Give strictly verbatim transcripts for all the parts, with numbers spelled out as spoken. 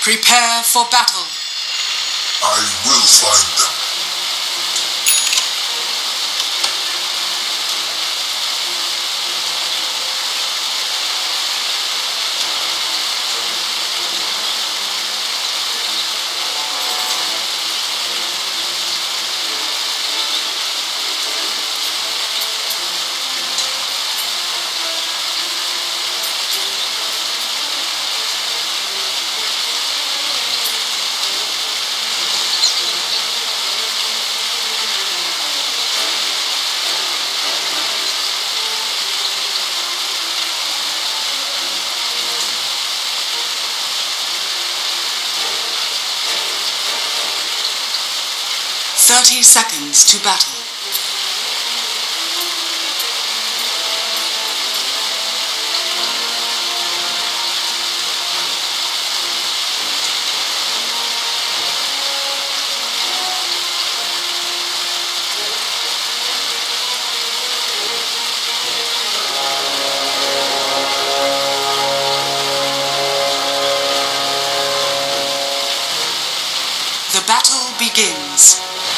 Prepare for battle. I will find them. Thirty seconds to battle. The battle begins.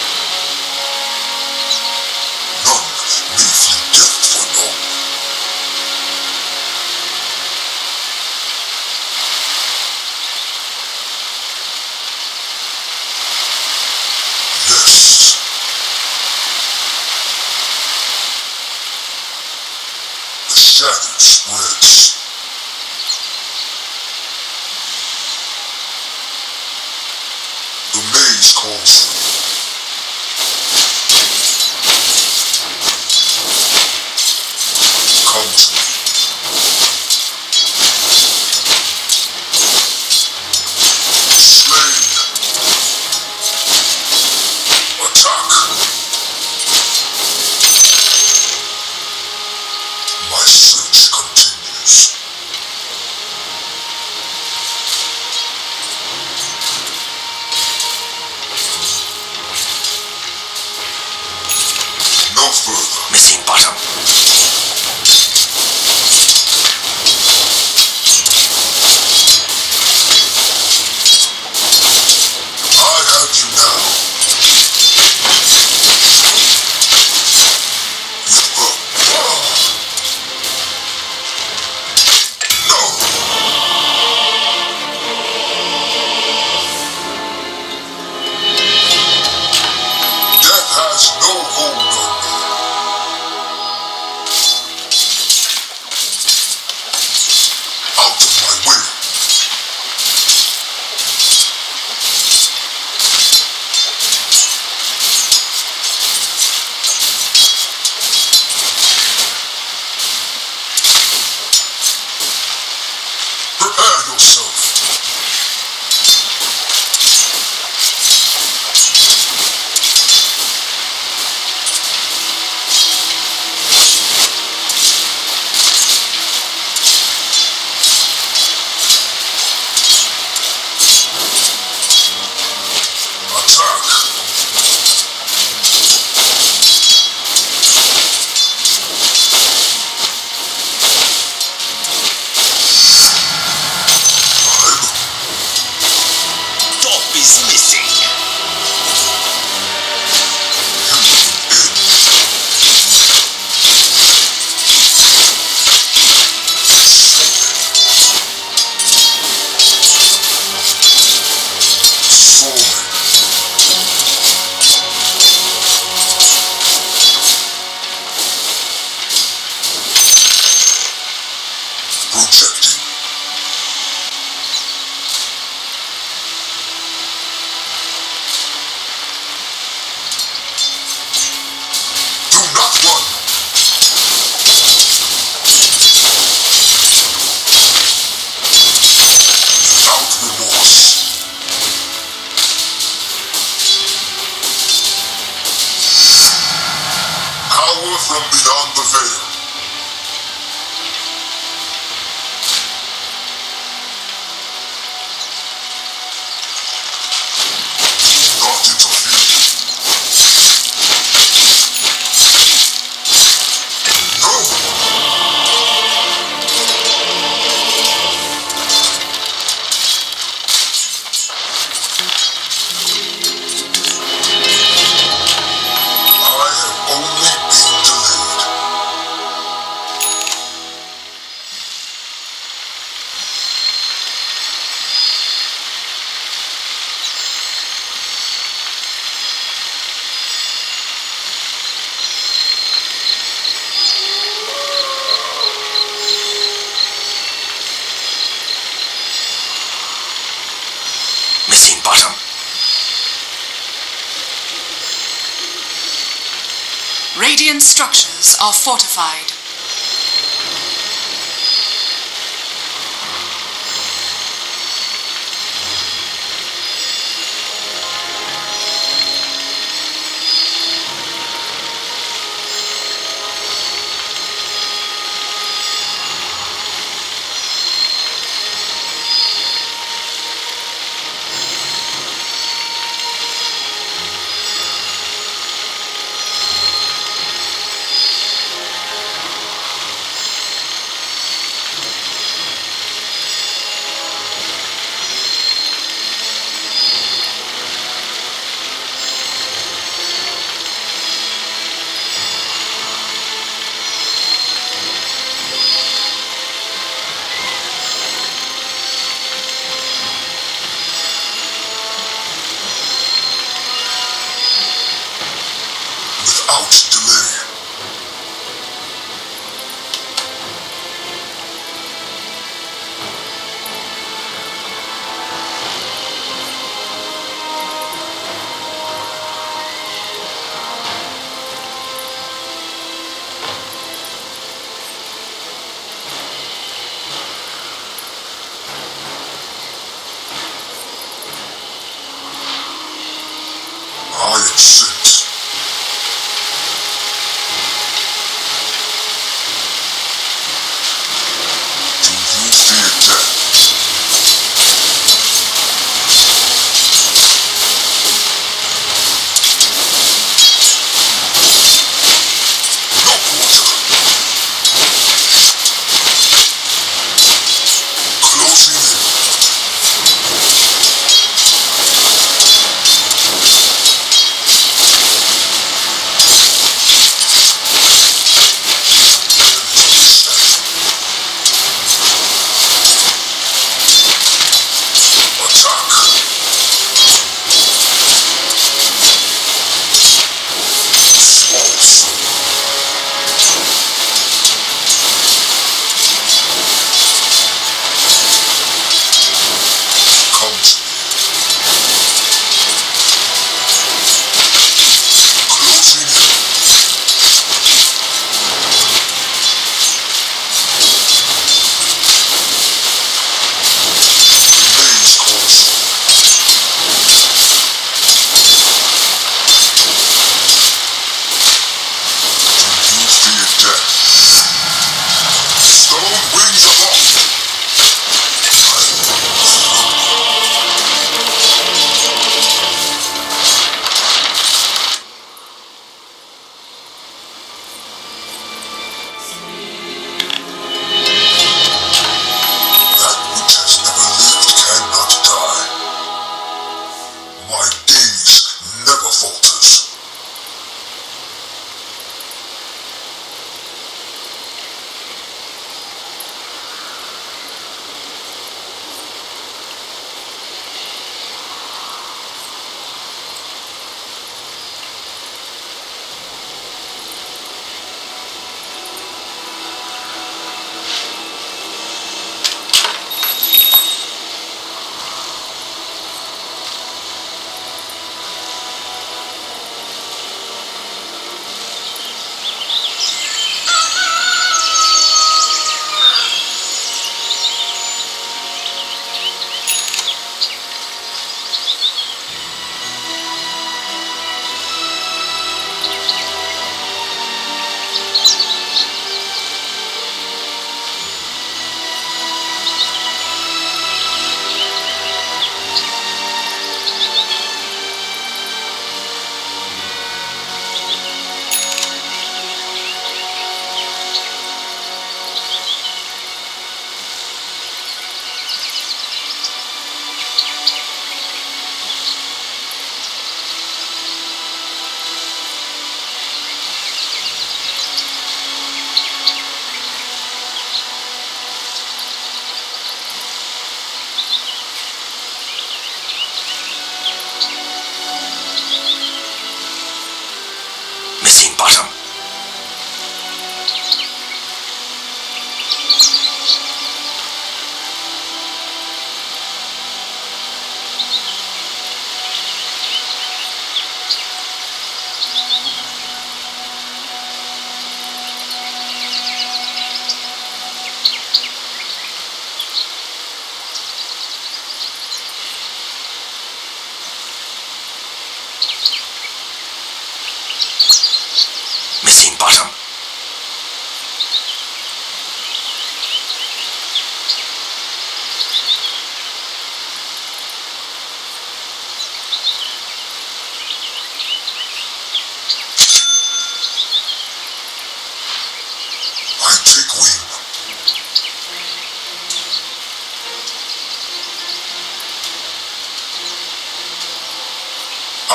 Shadow spreads. The maze calls them. Come to me. Slain. Attack. My search continues. No further. Missing bottom. I have you now. Has no hold on me. Out of my way. Prepare yourself. bottom. Radiant structures are fortified. Without delay. I accept.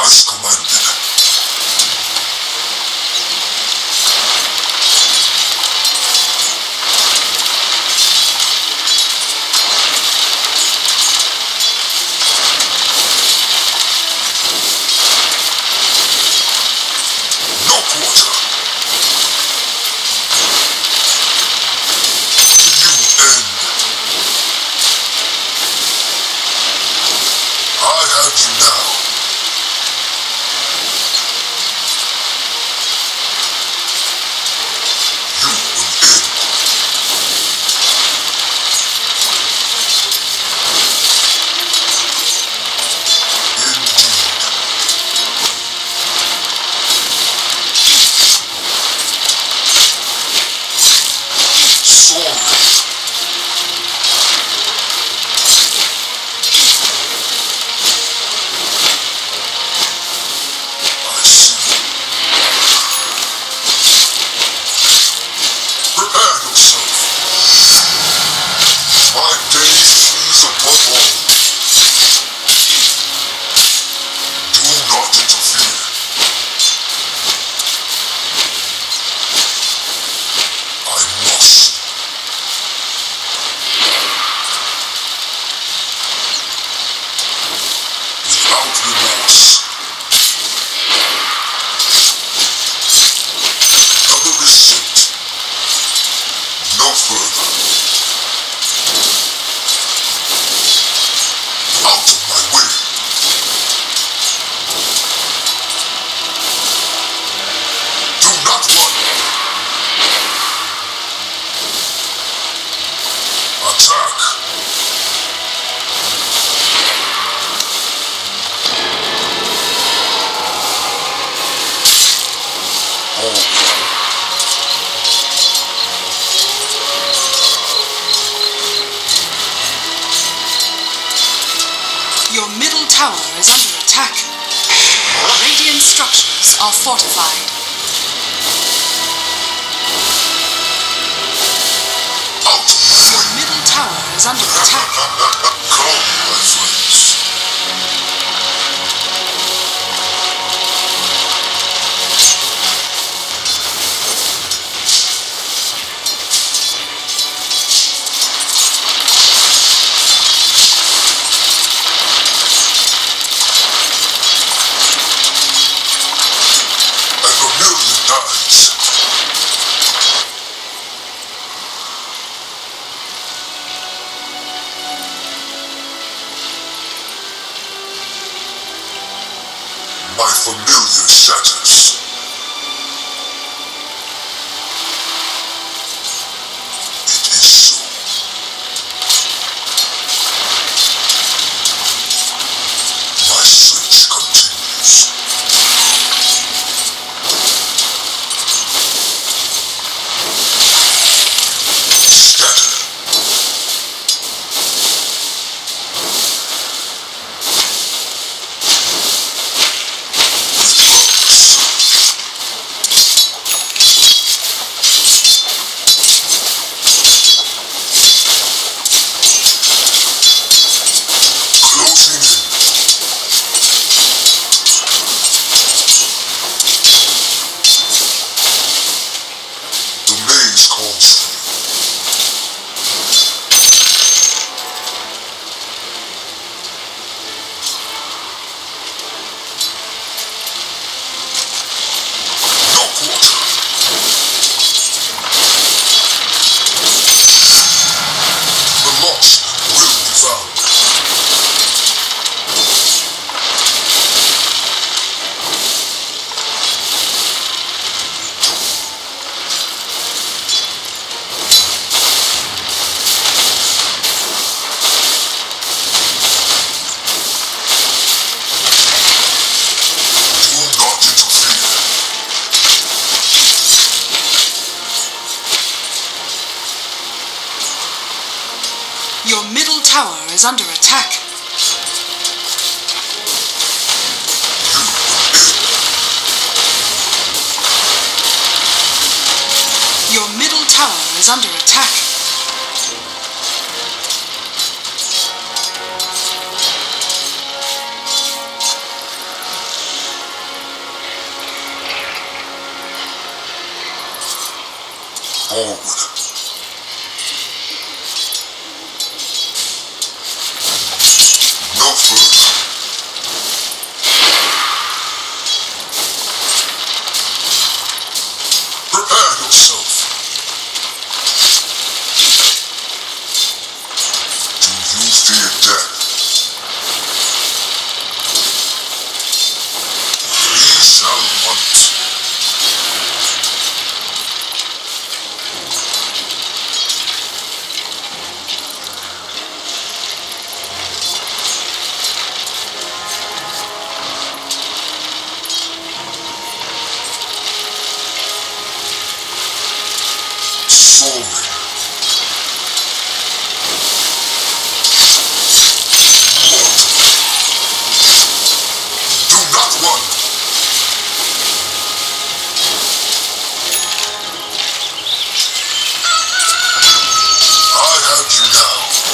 as commanded. No quarter. You end. I have you now. You will end. Indeed. Sorry. I see. Prepare yourself. My days please above all. Do not interfere. I must. Without remorse. Another receipt. No further. Out of my way. Do not run. Attack. Oh. Your middle tower is under attack. Radiant structures are fortified. Out of my Your way. middle tower is under attack. Come, my friends. And Vermilion dies. My familiar shatters. It is so. My search continues. Scatter. With bugs. Closing in. The maze calls for you. No quarter. The lost will be found. Do not interfere. Your middle tower is under attack. You will end. Your middle tower is under attack. Soaring. Do not run. I have you now.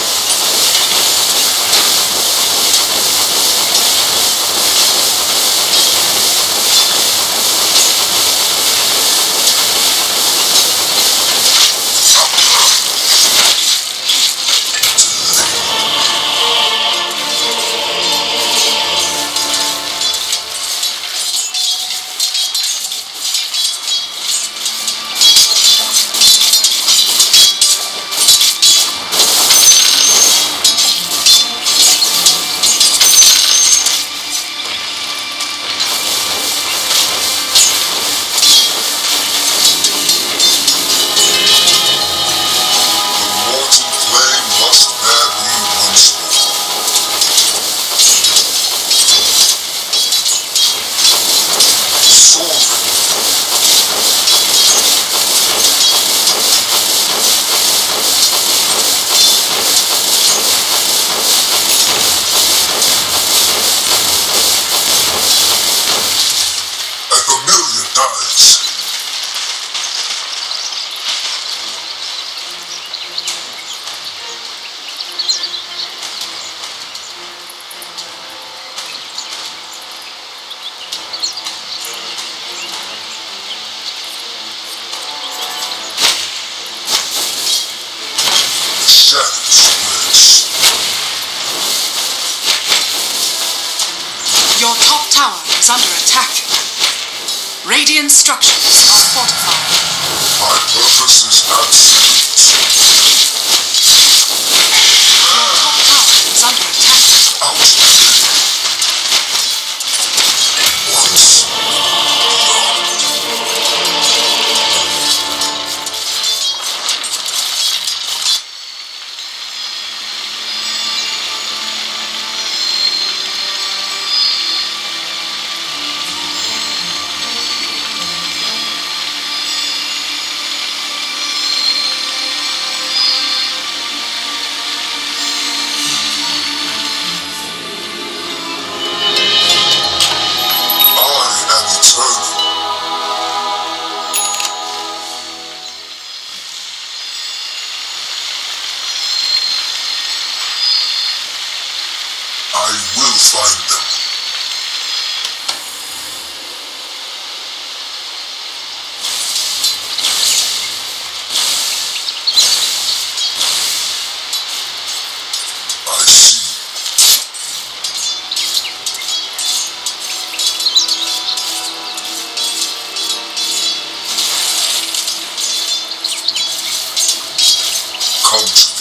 Your top tower is under attack. Radiant structures are fortified. My purpose is absolute. Your top tower is under attack. Out. Once. I will find them. I see. Come to me.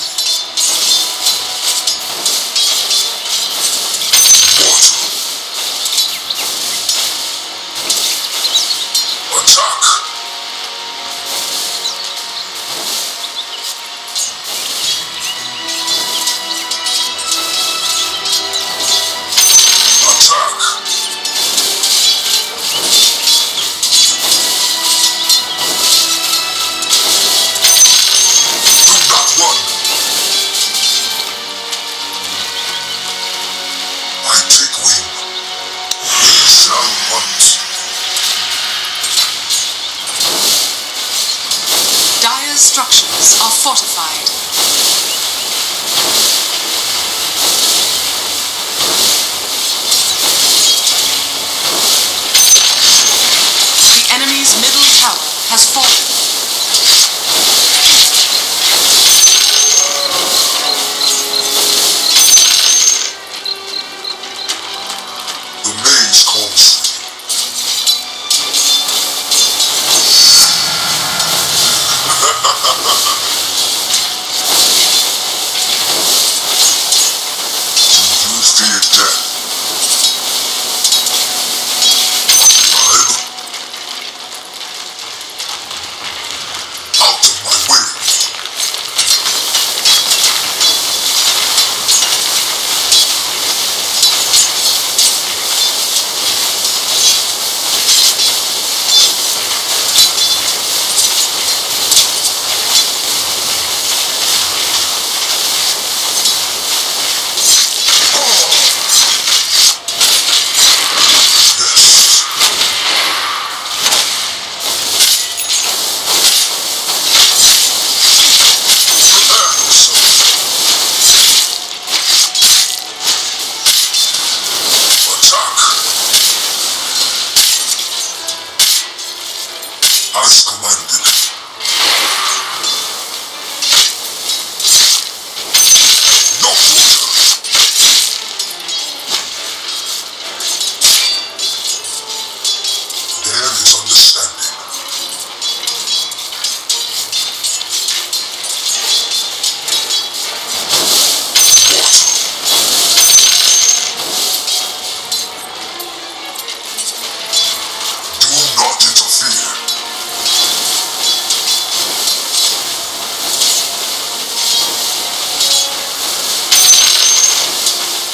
Dire's structures are fortified. The enemy's middle tower has fallen. The maze calls for you fear death. Bribe?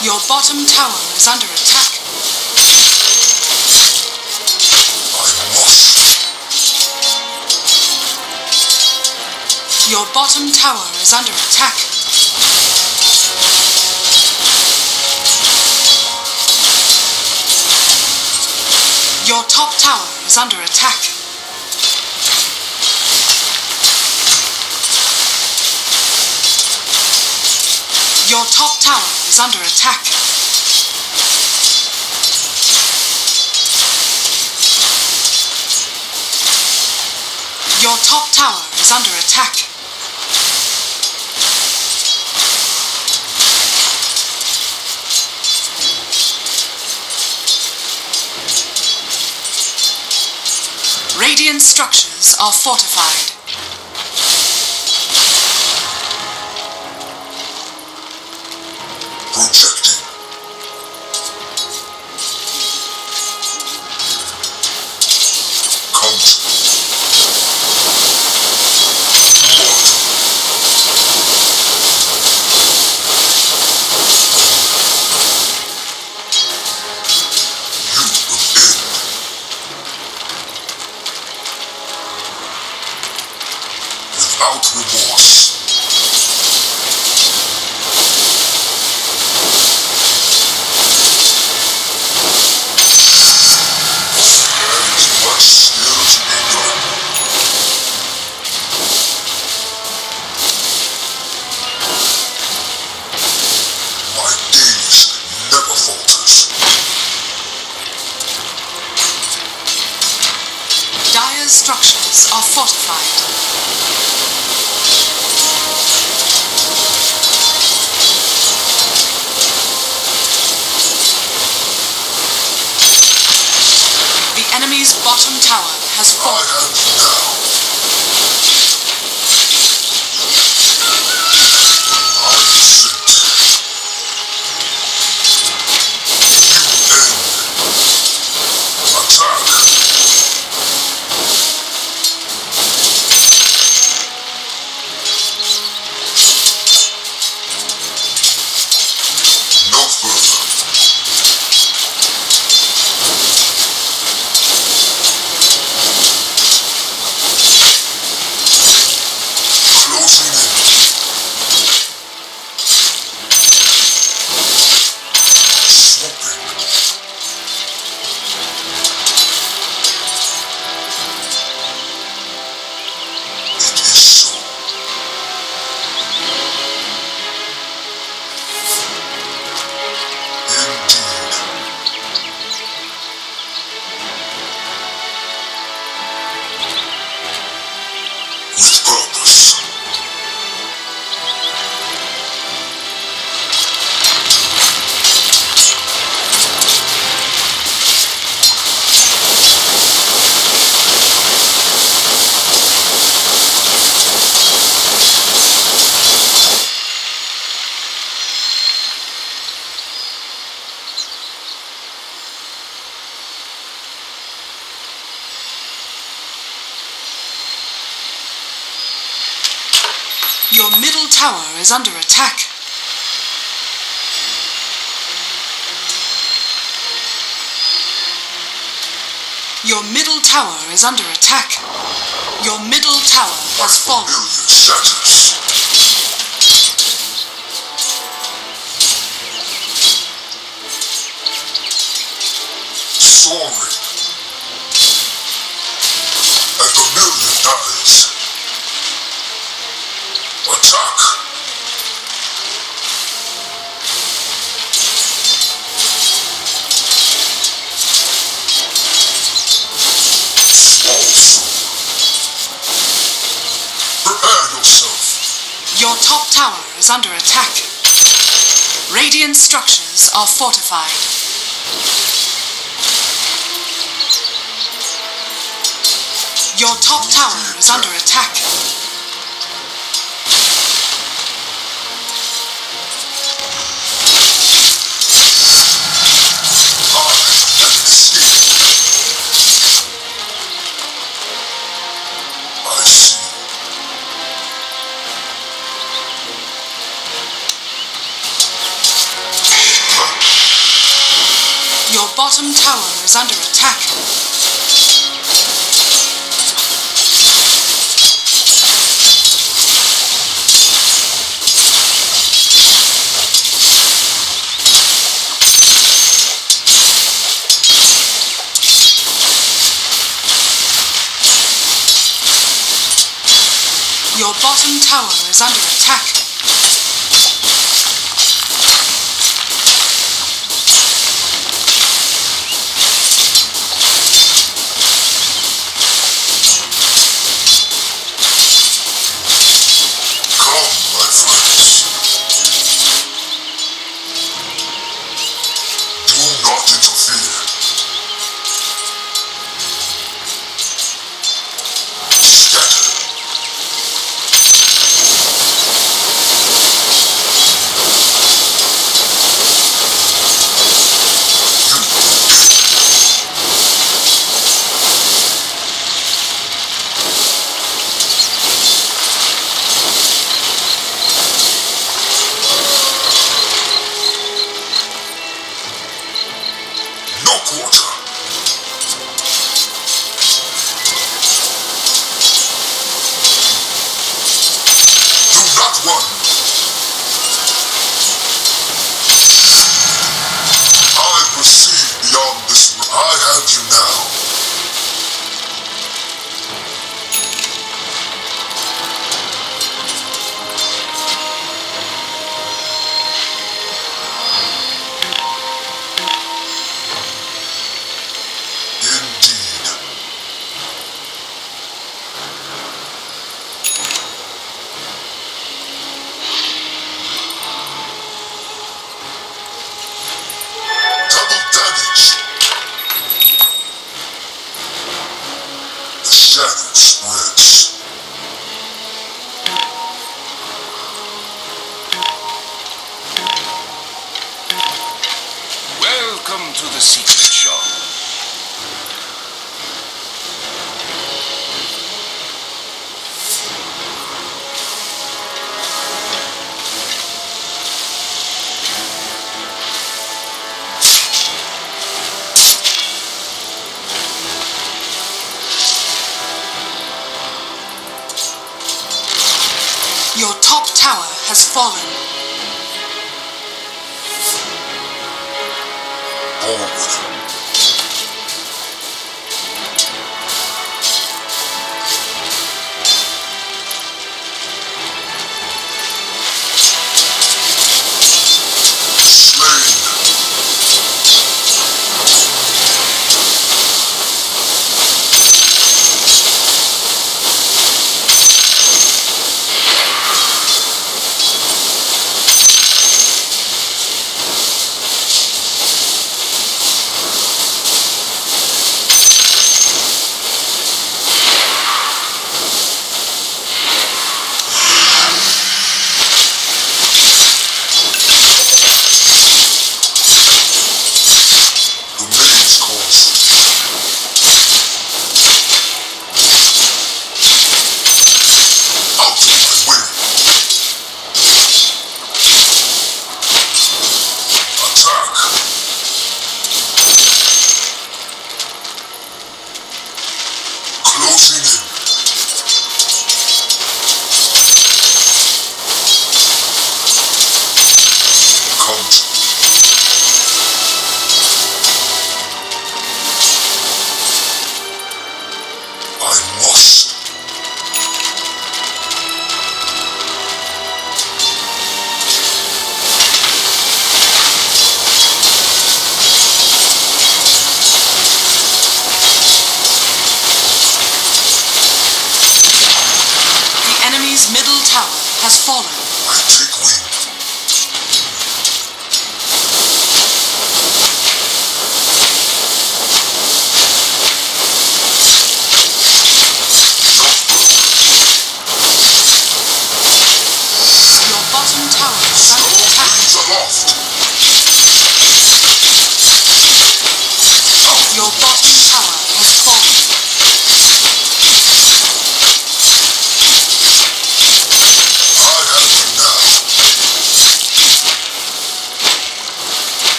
Your bottom tower is under attack. I must. Your bottom tower is under attack. Your top tower is under attack. Your top tower is under attack. Your top tower is under attack. Radiant structures are fortified. Projecting. Counter. Mortal. You will end. Without remorse. Dire's structures are fortified. The enemy's bottom tower has fallen. I am now. I sit. You end. Attack. No further. Closing in. Swapping. It is so. Indeed. With purpose. Your middle tower is under attack. Your middle tower is under attack. Your middle tower has fallen. Million shatters. Soaring. And the million dies. Attack. Small soul. Prepare yourself. Your top tower is under attack. Radiant structures are fortified. Your top tower is under attack. I see. Your bottom tower is under attack. Your bottom tower is under attack. Welcome to the secret shop. Your top tower has fallen. Forward.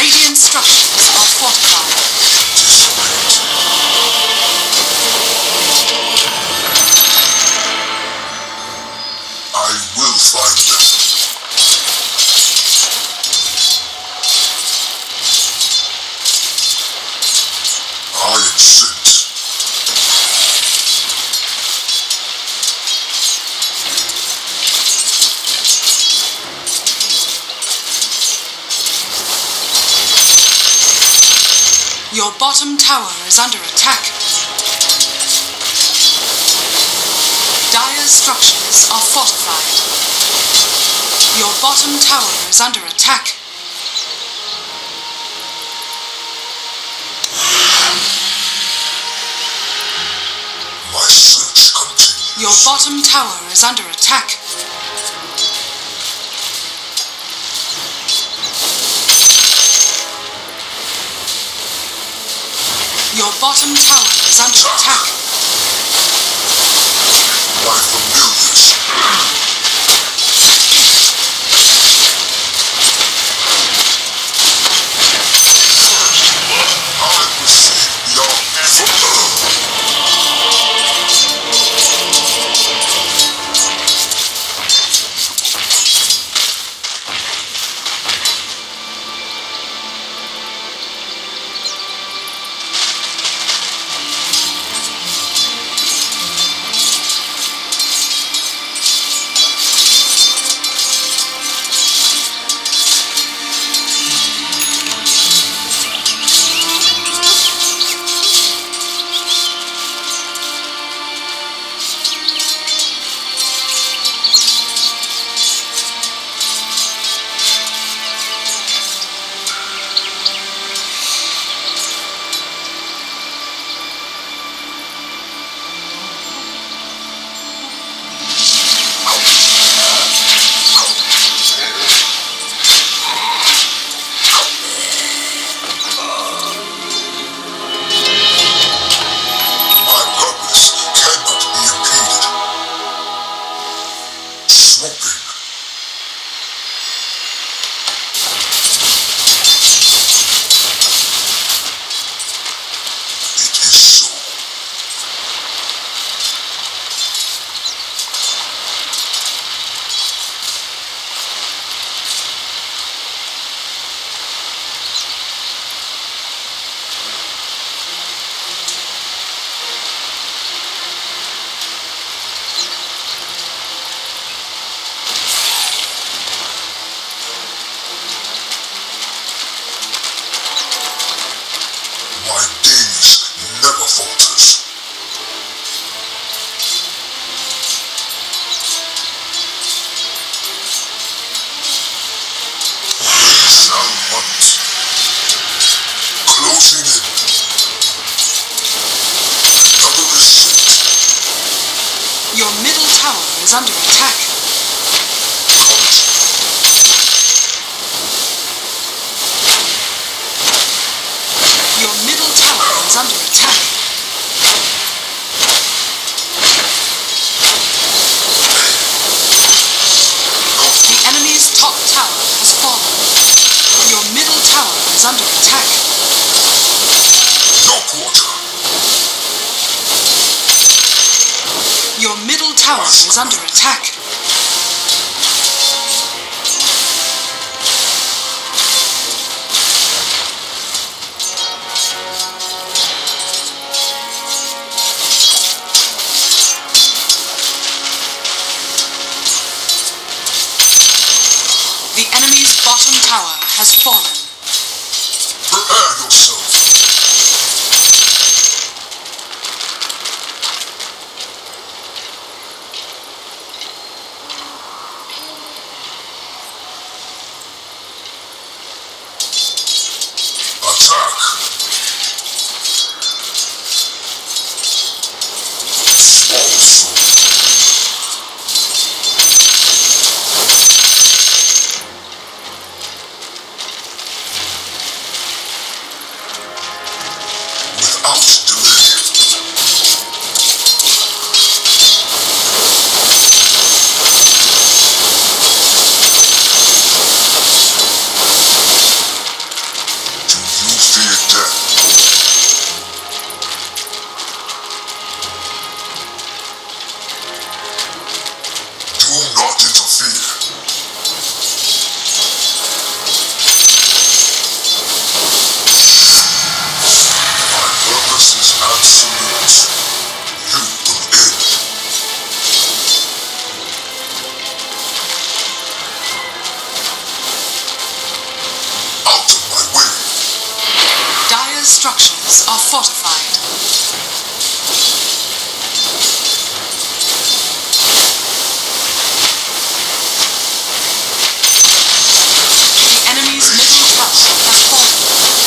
Radiant structures are fortified. Dissipate. I will find them. I am sent. Your bottom tower is under attack. Dire structures are fortified. Your bottom tower is under attack. My search continues. Your bottom tower is under attack. Your bottom tower is under attack. My familiars. I receive your Your middle tower is under attack. Your middle tower is under attack. The enemy's top tower has fallen. Your middle tower is under attack. No quarter. Your middle tower is under attack. The enemy's bottom tower has fallen. Prepare yourself. Attack! Small sword. structures are fortified. The enemy's middle tower has fallen.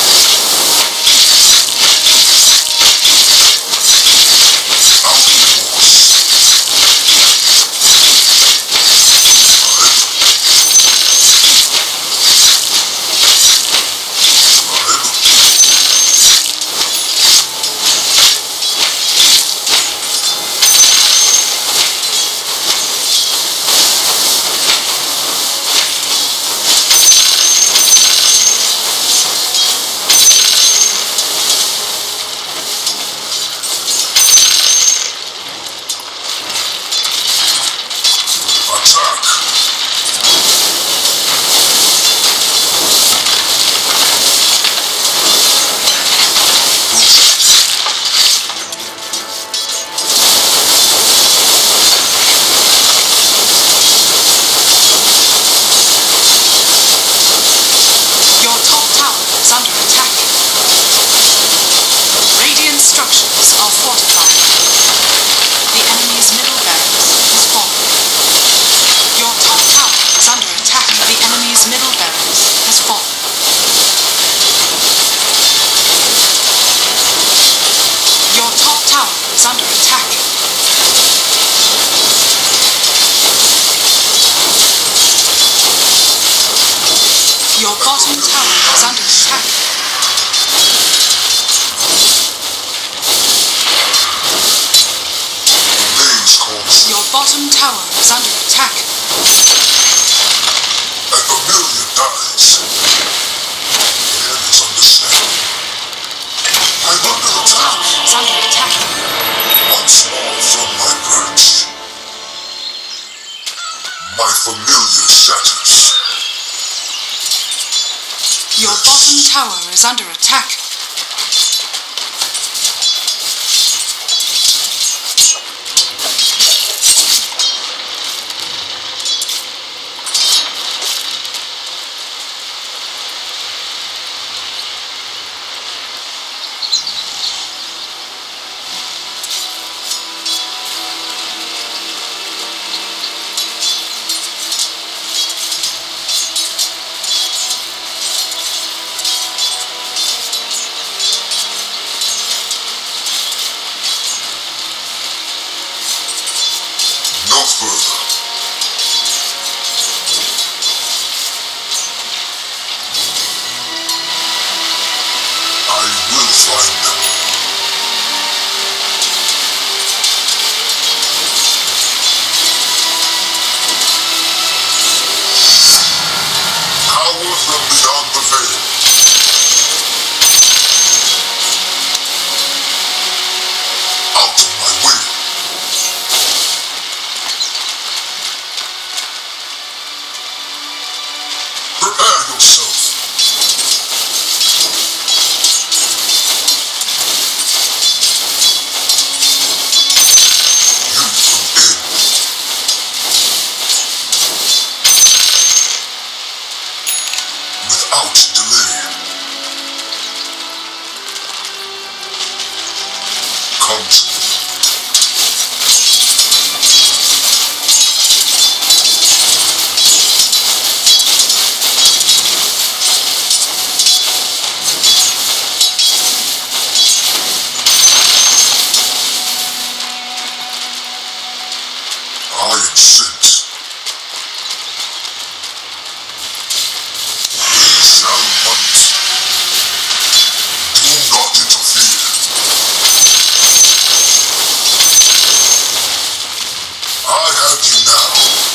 Structures are fortified. The enemy's middle barracks has fallen. Your top tower is under attack. The enemy's middle barracks has fallen. Your top tower is under attack. Your bottom tower is under attack. Your bottom tower is under attack. A familiar dies. There is understanding. I'm under attack. Is under attack. Once more from my perch. My familiar shatters. Your bottom tower is under attack. No further. I will find them. Power from beyond the veil. Out of my way. Prepare yourself. You will end. Without delay. Come to me. I am sent. We shall hunt. Do not interfere. I have you now.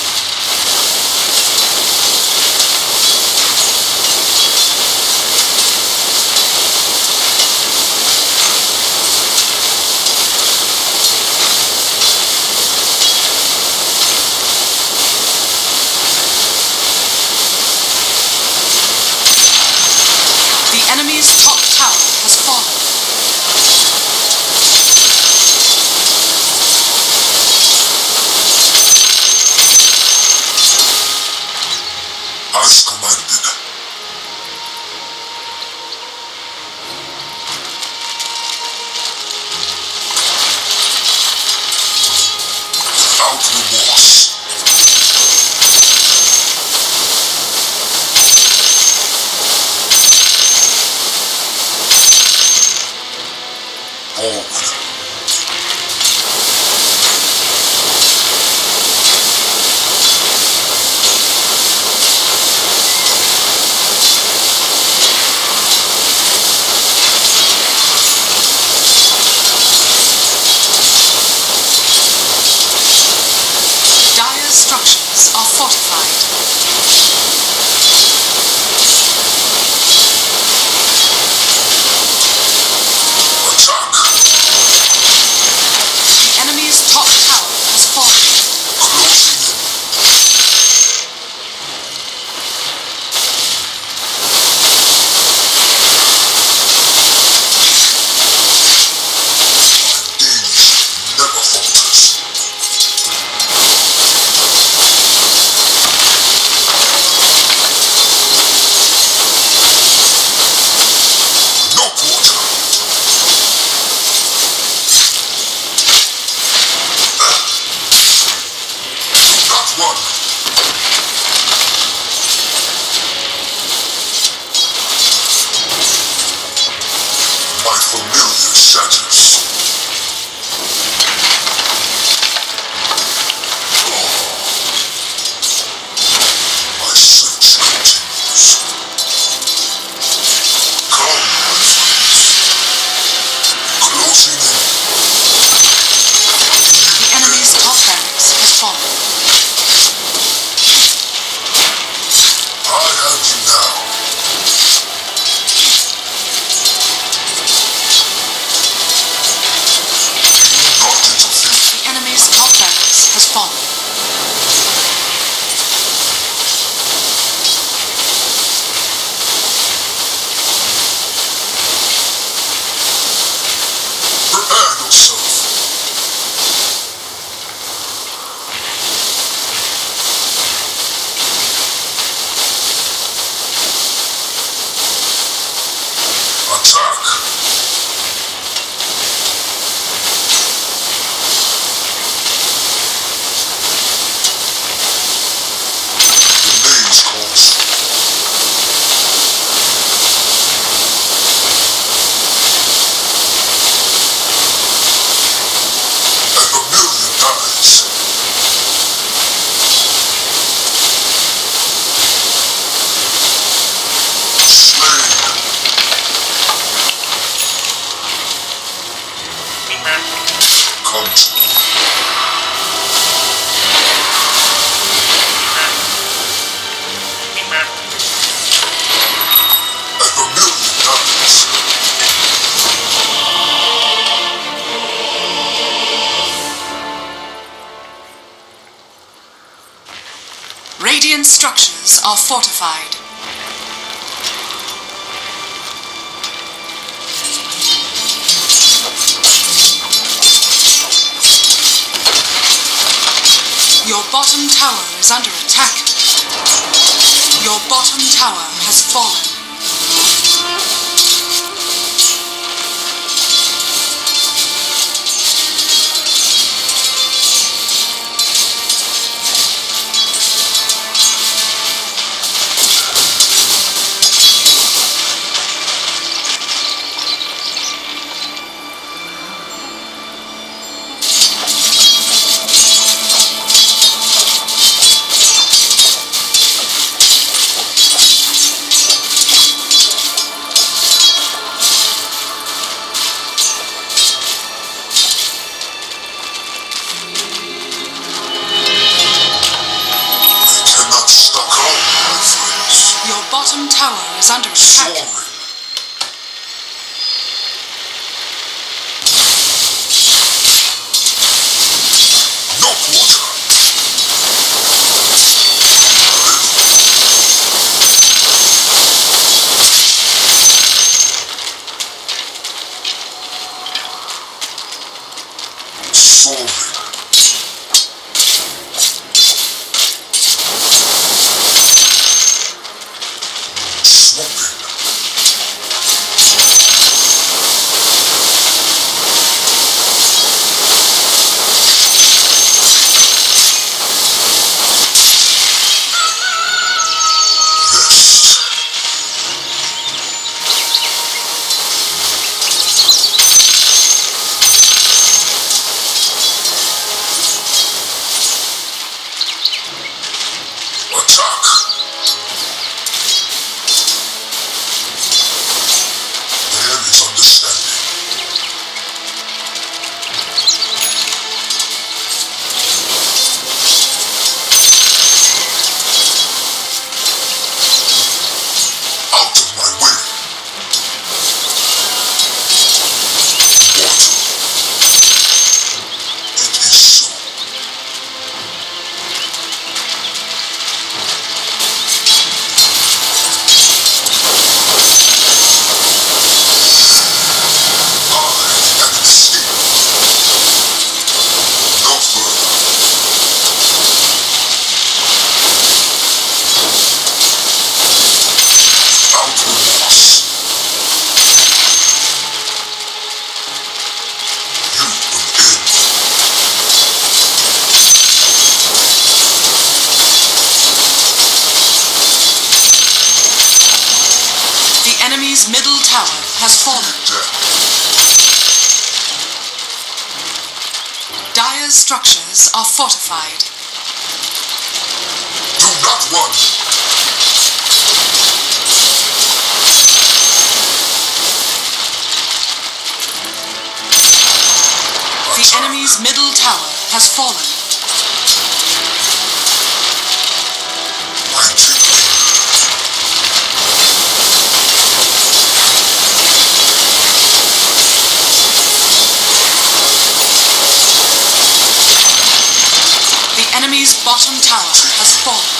The enemy's top tower has fallen. without remorse. Forward. Dire's structures are fortified. Attack. The enemy's top tower has fallen. Closing in. Danger never falters. No quarter. Do not run. My familiar shatters. My search continues. Come, my friends. Closing in. The enemy's top barracks has fallen. I have you now. Do not interfere. The enemy's top barracks has fallen. Prepare yourself. Attack. Delays calls. And a million dies. Slain. Come to me. And a million dies. Radiant structures are fortified. Your bottom tower is under attack. Your bottom tower has fallen. Bottom tower is under attack. Sorry. No quarter. Sorry. Smoking. tower has fallen. Dire's structures are fortified. Do not run. The enemy's middle tower has fallen. The enemy's bottom tower has fallen.